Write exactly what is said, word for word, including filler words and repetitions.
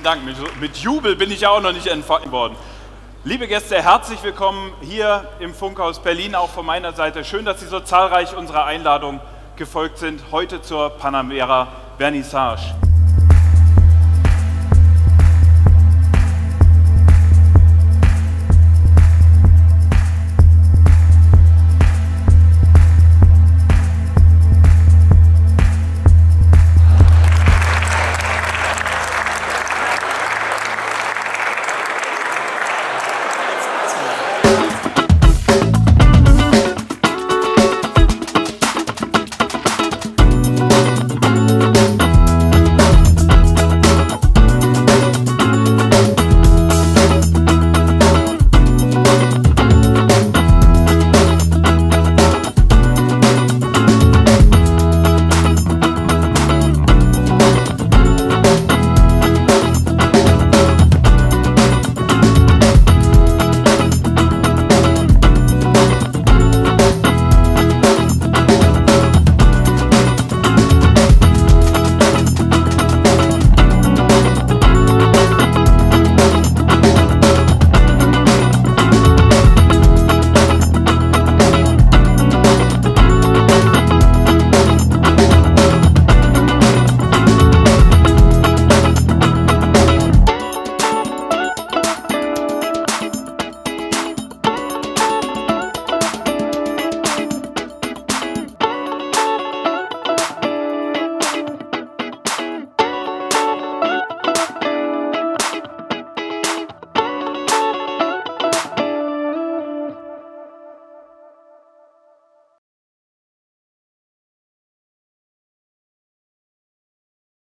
Dank. Mit, mit Jubel bin ich ja auch noch nicht empfangen worden. Liebe Gäste, herzlich willkommen hier im Funkhaus Berlin, auch von meiner Seite. Schön, dass Sie so zahlreich unserer Einladung gefolgt sind, heute zur Panamera Vernissage.